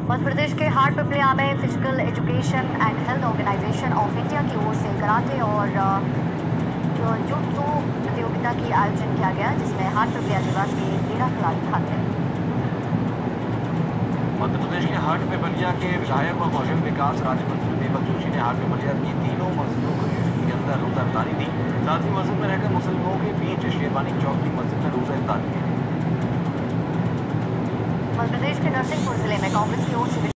मध्य प्रदेश के हाट पिपलिया में physical education and health organisation of India की ओर से कराटे और जुडो प्रतियोगिता की आयोजन किया गया, जिसमें हाट पिपलिया निवास के 13 खिलाड़ी भाग ले। मध्य प्रदेश के हाट पिपलिया के विधायक और कौशल विकास राज्य मंत्री दीपक जोशी ने हाट पिपलिया की तीनों मस्जिदों के अंदर रोजा इफ्तारी दी। साथ ही मस्जिद में रहकर मुसलमानों के बीच शेरवानी चौक की मस्जिद में रोजा इफ्तारी दी। मध्य प्रदेश के नरसिंहपुर जिले में कांग्रेस की ओर से